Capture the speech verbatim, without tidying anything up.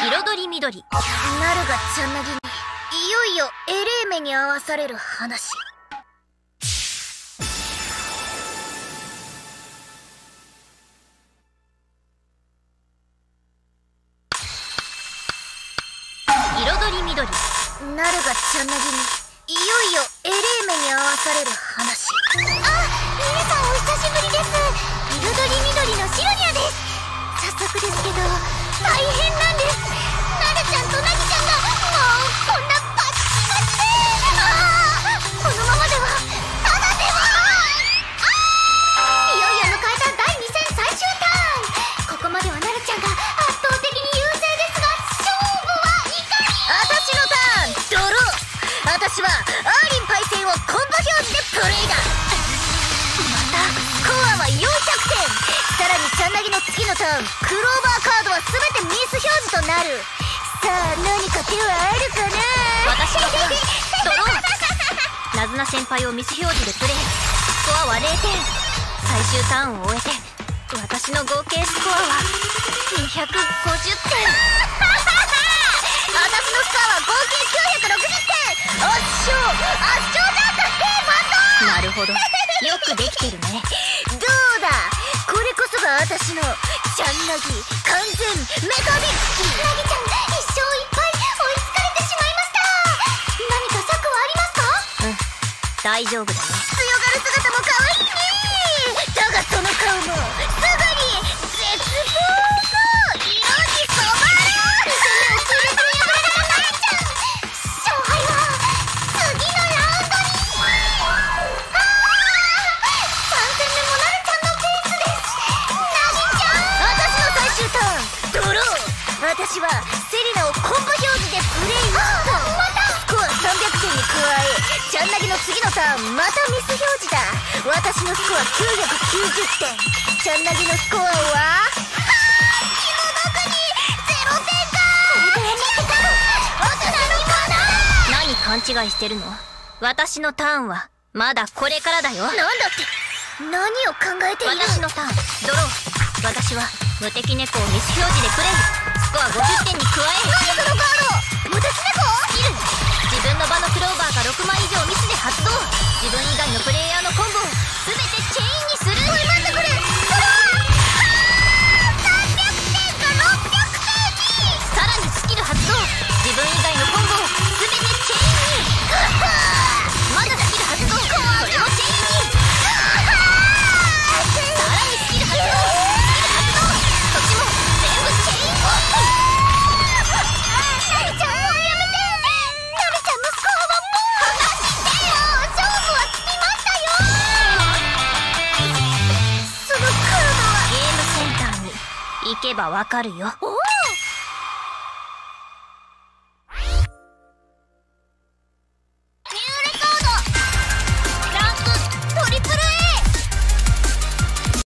彩り緑。 なるがちゃんなぎにいよいよえれえ目に遭わされる話。 彩り緑。 なるがちゃんなぎにいよいよえれえ目に遭わされる話。あ、皆さんお久しぶりです。彩り緑のシロニャです。早速ですけど大変なんです。なるちゃんとなぎちゃんがもうこんなバチバチで、あーこのままではただではあーいよいよ迎えただいに戦最終ターン。ここまではなるちゃんが圧倒的に優勢ですが、勝負はいかに。私のターンドロー。私はアーリンパイセンをコンボ表示でプレイだ。またスコアはよんひゃくてん。さらにちゃんなぎの次のターンクローバーカードは全てミス表示となる。さあ何か手はあるかな。 私のターンドロー。ナズナ先輩をミス表示でプレイ。スコアはれいてん。最終ターンを終えて私の合計スコアはにひゃくごじゅってん。 私のスコアは合計きゅうひゃくろくじゅってん。圧勝圧勝だったってバトン。 なるほど、よくできてるね。 どうだ、これこそが私のちゃんなぎ完全メタデッキ。なぎちゃん一勝いっぱい追いつかれてしまいました。何か策はありますか？ うん、大丈夫だね。 強がる姿も可愛いね。だがその顔もすぐに絶望の色に染まる。勝敗は次のラウンドに。あーさん戦目もなるちゃんのペースです。なぎちゃん私の最終ターンドロー。私はセリナをコンボ表示でプレイした。またスコアさんびゃくてんに加えちゃんなぎの次のターンまたミス表示だ。私のスコアきゅうひゃくきゅうじゅってん。ちゃんなぎのスコアはあー気の毒にゼロてんか。これで見てた私のかな。 何勘違いしてるの？私のターンはまだこれからだよ。 なんだって何を考えている。 私のターンドロー。私は無敵猫をミス表示でプレイ。スコアごじゅってんに加え何そのカード無敵猫。 スキル。自分の場のクローバーがろくまい以上ミスで発動。自分以外のプレイヤーのコンボを全てチェインにする。 おい待ってくれ。それはさんびゃくてんかろっぴゃくてんに。 さらにスキル発動。自分以外のコンボを全てチェインに。まだスキル発動。これもチェインに。さらにスキル発動。スキル発動。そっちも全部チェインに。 なりちゃんもうやめて。なりちゃんのスコアはもう離してよ。勝負はつきましたよ。そのカードはゲームセンターに行けばわかるよ。 お